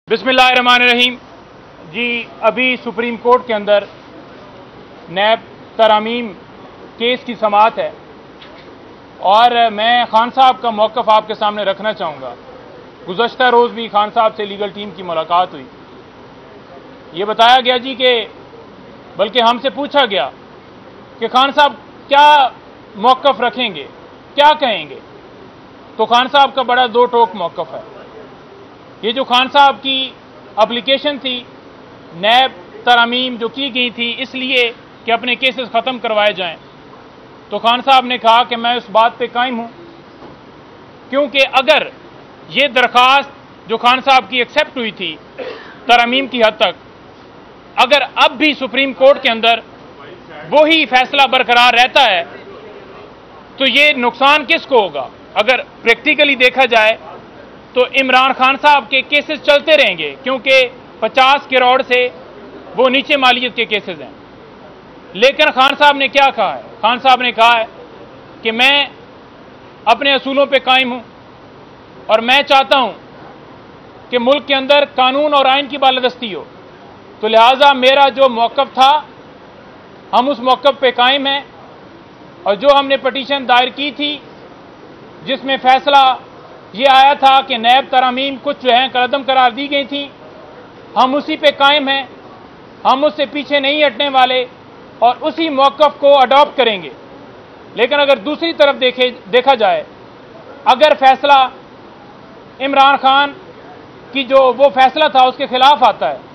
बिस्मिल्लाहिर्रहमानिर्रहीम। जी अभी supreme court के अंदर नैब तरमीम केस की समाअत है और मैं खान साहब का मौक़िफ़ आपके सामने रखना चाहूँगा। गुज़श्ता रोज़ भी खान साहब से लीगल टीम की मुलाकात हुई। ये बताया गया जी कि बल्कि हमसे पूछा गया कि खान साहब क्या मौक़िफ़ रखेंगे, क्या कहेंगे। तो खान साहब का बड़ा दो टोक मौक़िफ़ है। ये जो खान साहब की एप्लीकेशन थी नैब तरमीम जो की गई थी इसलिए कि अपने केसेस ख़त्म करवाए जाएं, तो खान साहब ने कहा कि मैं उस बात पे कायम हूँ, क्योंकि अगर ये दरख्वास्त जो खान साहब की एक्सेप्ट हुई थी तरमीम की हद तक, अगर अब भी सुप्रीम कोर्ट के अंदर वही फैसला बरकरार रहता है तो ये नुकसान किसको होगा। अगर प्रैक्टिकली देखा जाए तो इमरान खान साहब के केसेस चलते रहेंगे, क्योंकि 50 करोड़ से वो नीचे मालियत के केसेस हैं। लेकिन खान साहब ने क्या कहा है? खान साहब ने कहा है कि मैं अपने असूलों पे कायम हूं और मैं चाहता हूं कि मुल्क के अंदर कानून और आइन की बालादस्ती हो। तो लिहाजा मेरा जो मौक़िफ़ था हम उस मौक़िफ़ पे कायम हैं और जो हमने पटिशन दायर की थी जिसमें फैसला ये आया था कि नैब तरमीम कुछ जो है कदम करार दी गई थी, हम उसी पे कायम हैं, हम उससे पीछे नहीं हटने वाले और उसी मौक़िफ़ को अडॉप्ट करेंगे। लेकिन अगर दूसरी तरफ देखा जाए, अगर फैसला इमरान खान की जो वो फैसला था उसके खिलाफ आता है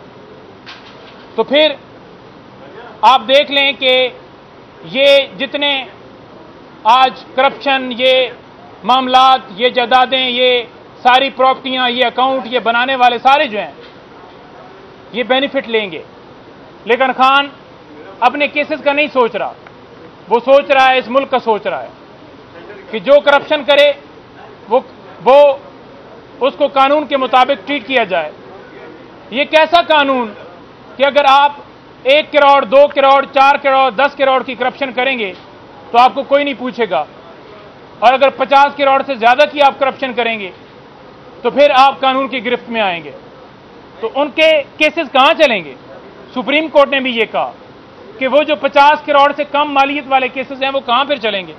तो फिर आप देख लें कि ये जितने आज करप्शन, ये मामलात, ये जायदादें, ये सारी प्रॉपर्टियां, ये अकाउंट, ये बनाने वाले सारे जो हैं ये बेनिफिट लेंगे। लेकिन खान अपने केसेस का नहीं सोच रहा, वो सोच रहा है, इस मुल्क का सोच रहा है कि जो करप्शन करे वो उसको कानून के मुताबिक ट्रीट किया जाए। ये कैसा कानून कि अगर आप 1 करोड़, 2 करोड़, 4 करोड़, 10 करोड़ की करप्शन करेंगे तो आपको कोई नहीं पूछेगा, और अगर 50 करोड़ से ज्यादा की आप करप्शन करेंगे तो फिर आप कानून की गिरफ्त में आएंगे। तो उनके केसेस कहां चलेंगे? सुप्रीम कोर्ट ने भी ये कहा कि वो जो 50 करोड़ से कम मालियत वाले केसेस हैं वो कहां फिर चलेंगे।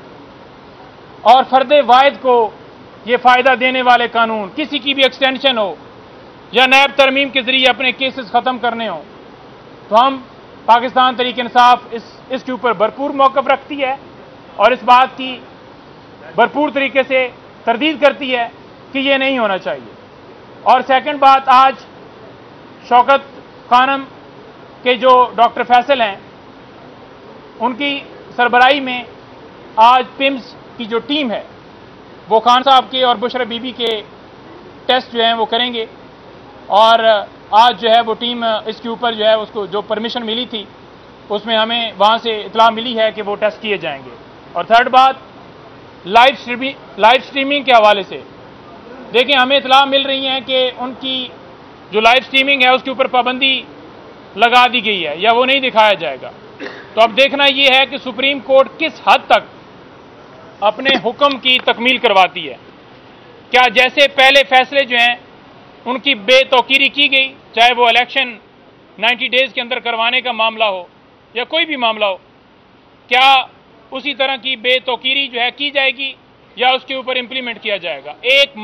और फर्दे वाहिद को ये फायदा देने वाले कानून, किसी की भी एक्सटेंशन हो या नैब तरमीम के जरिए अपने केसेस खत्म करने हो, तो हम पाकिस्तान तहरीक-ए-इंसाफ इसके ऊपर भरपूर मौक़िफ़ रखती है और इस बात की भरपूर तरीके से तरदीद करती है कि ये नहीं होना चाहिए। और सेकंड बात, आज शौकत खानम के जो डॉक्टर फैसल हैं उनकी सरबराही में आज पिम्स की जो टीम है वो खान साहब के और बुशरा बीबी के टेस्ट जो हैं वो करेंगे और आज जो है वो टीम इसके ऊपर जो है उसको जो परमिशन मिली थी उसमें हमें वहाँ से इतला मिली है कि वो टेस्ट किए जाएंगे। और थर्ड बात, लाइव स्ट्रीमिंग के हवाले से देखिए हमें इतला मिल रही है कि उनकी जो लाइव स्ट्रीमिंग है उसके ऊपर पाबंदी लगा दी गई है या वो नहीं दिखाया जाएगा। तो अब देखना ये है कि सुप्रीम कोर्ट किस हद तक अपने हुक्म की तकमील करवाती है। क्या जैसे पहले फैसले जो हैं उनकी बेतौकीरी की गई, चाहे वो इलेक्शन 90 डेज के अंदर करवाने का मामला हो या कोई भी मामला हो, क्या उसी तरह की बेतौकीरी जो है की जाएगी या उसके ऊपर इंप्लीमेंट किया जाएगा।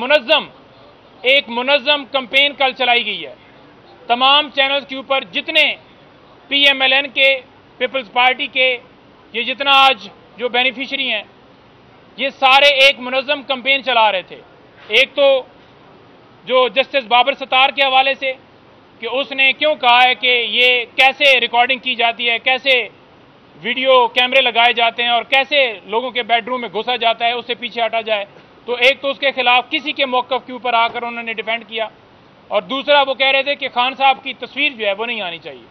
एक मुनज़्ज़म कैंपेन कल चलाई गई है तमाम चैनल्स के ऊपर, जितने PMLN के, पीपल्स पार्टी के, ये जितना आज जो बेनिफिशरी हैं ये सारे एक मुनज़्ज़म कैंपेन चला रहे थे। एक तो जो जस्टिस बाबर सत्तार के हवाले से कि उसने क्यों कहा है कि ये कैसे रिकॉर्डिंग की जाती है, कैसे वीडियो कैमरे लगाए जाते हैं और कैसे लोगों के बेडरूम में घुसा जाता है, उससे पीछे हटा जाए। तो एक तो उसके खिलाफ किसी के मौक़िफ़ के ऊपर आकर उन्होंने डिफेंड किया, और दूसरा वो कह रहे थे कि खान साहब की तस्वीर जो है वो नहीं आनी चाहिए।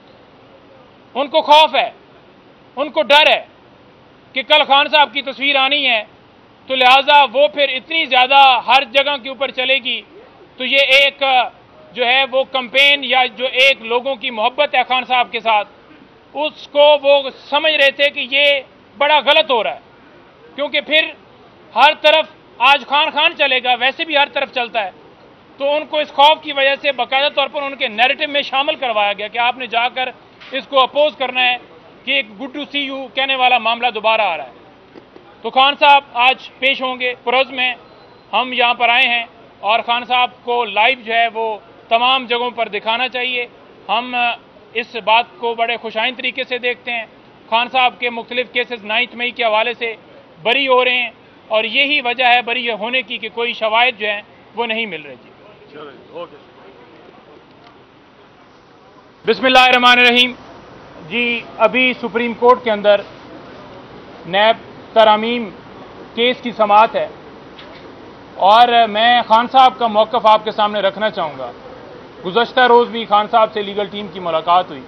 उनको खौफ है, उनको डर है कि कल खान साहब की तस्वीर आनी है तो लिहाजा वो फिर इतनी ज़्यादा हर जगह के ऊपर चलेगी। तो ये एक जो है वो कैंपेन या जो एक लोगों की मोहब्बत है खान साहब के साथ, उसको वो समझ रहे थे कि ये बड़ा गलत हो रहा है, क्योंकि फिर हर तरफ आज खान चलेगा, वैसे भी हर तरफ चलता है। تو ان کو اس خوف کی وجہ سے باقاعدہ طور پر ان کے نیریٹو میں شامل کروایا گیا کہ آپ نے جا کر اس کو اپوز کرنا ہے کہ ایک گڈ ٹو سی یو کہنے والا معاملہ دوبارہ آ رہا ہے۔ تو خان صاحب آج پیش ہوں گے پروز میں، ہم یہاں پر آئے ہیں اور خان صاحب کو لائیو جو ہے وہ تمام جگہوں پر دکھانا چاہیے۔ ہم اس بات کو بڑے خوشائند طریقے سے دیکھتے ہیں، خان صاحب کے مختلف کیسز 9 مئی کے حوالے سے بری ہو رہے ہیں اور یہی وجہ ہے بری ہونے کی کہ کوئی شواہد جو ہیں وہ نہیں مل رہے۔ جی بسم اللہ الرحمن الرحیم۔ جی ابھی سپریم کورٹ کے اندر نیب ترامیم کیس کی سماعت ہے اور میں خان صاحب کا موقف آپ کے سامنے رکھنا چاہوں گا۔ گزشتہ روز بھی خان صاحب سے لیگل ٹیم کی ملاقات ہوئی،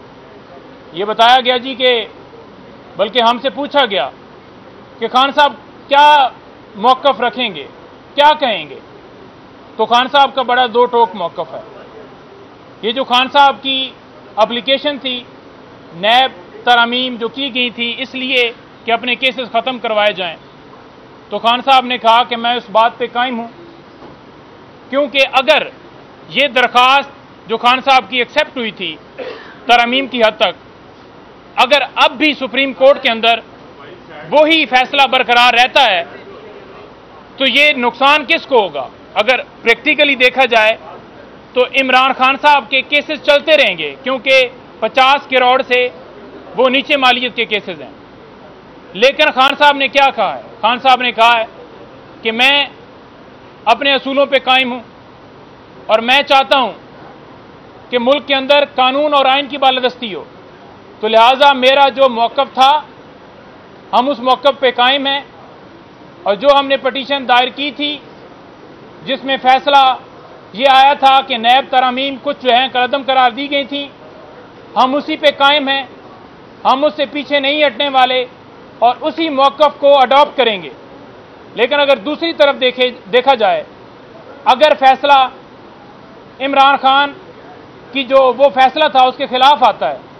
یہ بتایا گیا جی کہ بلکہ ہم سے پوچھا گیا کہ خان صاحب کیا موقف رکھیں گے، کیا کہیں گے، تو خان صاحب کا بڑا دو ٹوک موقف ہے۔ یہ جو خان صاحب کی اپلیکیشن تھی نیب ترامیم جو کی گئی تھی اس لیے کہ اپنے کیسز ختم کروائے جائیں، تو خان صاحب نے کہا کہ میں اس بات پہ قائم ہوں، کیونکہ اگر یہ درخواست جو خان صاحب کی ایکسیپٹ ہوئی تھی ترامیم کی حد تک، اگر اب بھی سپریم کورٹ کے اندر وہی فیصلہ برقرار رہتا ہے تو یہ نقصان کس کو ہوگا؟ اگر پریکٹیکلی دیکھا جائے تو عمران خان صاحب کے کیسز چلتے رہیں گے، کیونکہ 50 کروڑ سے وہ نیچے مالیت کے کیسز ہیں۔ لیکن خان صاحب نے کیا کہا ہے؟ خان صاحب نے کہا ہے کہ میں اپنے اصولوں پہ قائم ہوں اور میں چاہتا ہوں کہ ملک کے اندر قانون اور آئین کی بالادستی ہو، تو لہٰذا میرا جو موقف تھا ہم اس موقف پہ قائم ہیں، اور جو ہم نے پٹیشن دائر کی تھی جس میں فیصلہ یہ آیا تھا کہ نیب ترامیم کچھ جو ہیں کالعدم قرار دی گئی تھیں، ہم اسی پہ قائم ہیں، ہم اس سے پیچھے نہیں ہٹنے والے اور اسی موقف کو اڈاپٹ کریں گے۔ لیکن اگر دوسری طرف دیکھا جائے، اگر فیصلہ عمران خان کی جو وہ فیصلہ تھا اس کے خلاف آتا ہے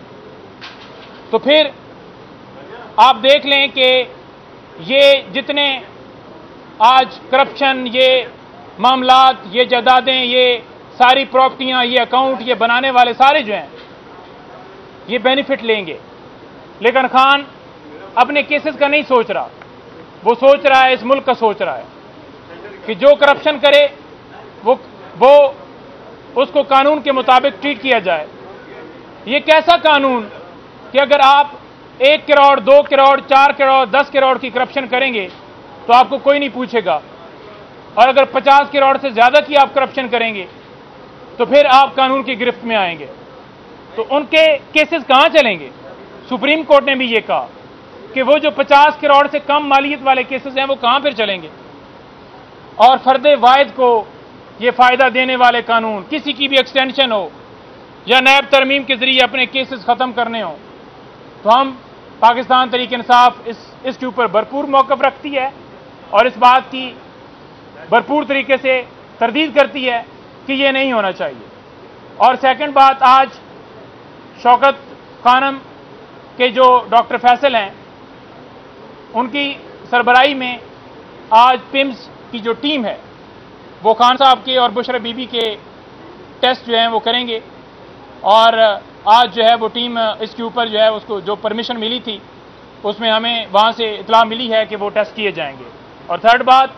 تو پھر آپ دیکھ لیں کہ یہ جتنے آج کرپشن، یہ معاملات، یہ جائیدادیں، یہ ساری پراپرٹیاں، یہ اکاؤنٹ، یہ بنانے والے سارے جو ہیں یہ بینیفٹ لیں گے، لیکن خان اپنے کیسز کا نہیں سوچ رہا، وہ سوچ رہا ہے، اس ملک کا سوچ رہا ہے کہ جو کرپشن کرے وہ اس کو قانون کے مطابق ٹریٹ کیا جائے۔ یہ کیسا قانون کہ اگر آپ 1 کروڑ 2 کروڑ 4 کروڑ 10 کروڑ کی کرپشن کریں گے تو آپ کو کوئی نہیں پوچھے گا، اور اگر 50 کروڑ سے زیادہ کی آپ کرپشن کریں گے تو پھر آپ قانون کی گرفت میں آئیں گے۔ تو ان کے کیسز کہاں چلیں گے؟ سپریم کورٹ نے بھی یہ کہا کہ وہ جو 50 کروڑ سے کم مالیت والے کیسز ہیں وہ کہاں پھر چلیں گے، اور فرد واحد کو یہ فائدہ دینے والے قانون، کسی کی بھی ایکسٹینشن ہو یا نیب ترمیم کے ذریعے اپنے کیسز ختم کرنے ہوں، تو ہم پاکستان تحریک انصاف اس کے اوپر بھرپور موقف رکھتی ہے اور اس بات کی بھرپور طریقے سے تردید کرتی ہے کہ یہ نہیں ہونا چاہیے۔ اور سیکنڈ بات، آج شوکت خانم کے جو ڈاکٹر فیصل ہیں ان کی سربراہی میں آج پمز کی جو ٹیم ہے وہ خان صاحب کے اور بشرا بی بی کے ٹیسٹ جو ہیں وہ کریں گے، اور آج جو ہے وہ ٹیم اس کے اوپر جو ہے اس کو جو پرمیشن ملی تھی اس میں ہمیں وہاں سے اطلاع ملی ہے کہ وہ ٹیسٹ کیے جائیں گے۔ اور تھرڈ بات،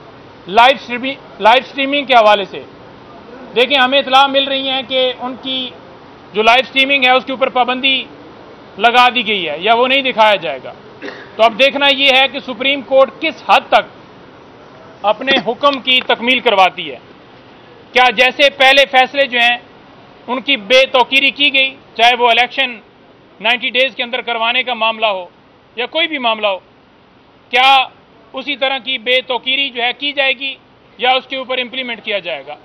لائیو سٹریمنگ کے حوالے سے دیکھیں ہمیں اطلاع مل رہی ہیں کہ ان کی جو لائیو سٹریمنگ ہے اس کے اوپر پابندی لگا دی گئی ہے یا وہ نہیں دکھایا جائے گا۔ تو اب دیکھنا یہ ہے کہ سپریم کورٹ کس حد تک اپنے حکم کی تکمیل کرواتی ہے۔ کیا جیسے پہلے فیصلے جو ہیں ان کی بے توقیری کی گئی، چاہے وہ الیکشن 90 ڈیز کے اندر کروانے کا معاملہ ہو یا کوئی بھی معاملہ ہو، کیا اسی طرح کی بے توقیری جو ہے کی جائے گی یا اس کے اوپر امپلیمنٹ کیا جائے گا؟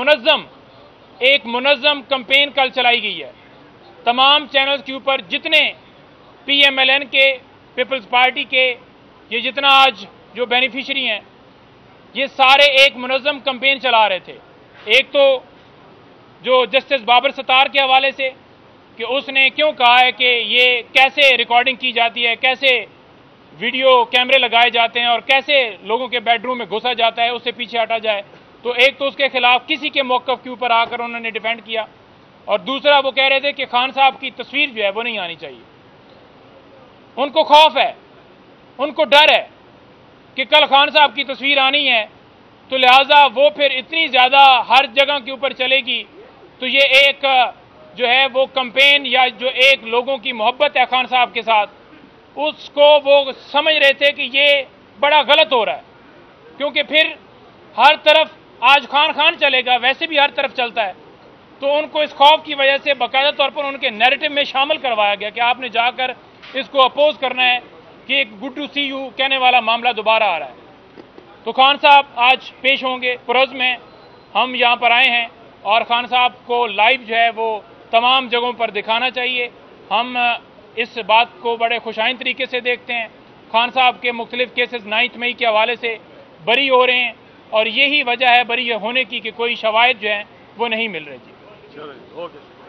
ایک منظم کمپین کل چلائی گئی ہے تمام چینلز کے اوپر، جتنے پی ایم ایل این کے، پیپلز پارٹی کے، یہ جتنا آج جو بینیفیشری ہیں یہ سارے ایک منظم کمپین چلا رہے تھے۔ ایک تو جو جسٹس بابر ستار کے حوالے سے کہ اس نے کیوں کہا ہے کہ یہ کیسے ریکارڈنگ کی جاتی ہے، کیسے ویڈیو کیمرے لگائے جاتے ہیں اور کیسے لوگوں کے بیڈ روم میں گھسا جاتا ہے، اس سے پیچھے ہٹا جائے۔ تو تو ایک تو اس کے خلاف کسی کے موقف کے اوپر آ کر انہوں نے ڈیفینڈ کیا، اور دوسرا وہ کہہ رہے تھے کہ خان صاحب کی تصویر جو ہے وہ نہیں آنی چاہیے. ان کو خوف ہے، ان کو ڈر ہے کہ کل خان صاحب کی تصویر آنی ہے تو لہٰذا وہ پھر اتنی زیادہ ہر جگہ کے اوپر چلے گی، تو یہ ایک جو ہے وہ کمپین یا جو ایک لوگوں کی محبت ہے خان صاحب کے ساتھ، اس کو وہ سمجھ رہے تھے کہ یہ بڑا غلط ہو رہا ہے، کیونکہ پھر ہر طرف آج خان چلے گا، ویسے بھی ہر طرف چلتا ہے. تو ان کو اس خوف کی وجہ سے باقاعدہ طور پر ان کے نیریٹو میں شامل کروایا گیا کہ آپ نے جا کر اس کو اپوز کرنا ہے کہ ایک گڈ ٹو سی یو کہنے والا معاملہ دوبارہ آ رہا ہے. تو خان صاحب آج پیش ہوں گے پروز میں. ہم یہاں پر آئے ہیں اور خان صاحب کو لائیو جو ہے وہ تمام جگہوں پر دکھانا چاہیے. ہم اس بات کو بڑے خوشائند طریقے سے دیکھتے ہیں. خان صاحب کے مختلف کیسز 9 مئی کے حوالے سے بری ہو رہے ہیں، اور یہی وجہ ہے بری ہونے کی کہ کوئی شواہد جو ہیں وہ نہیں مل رہے. جی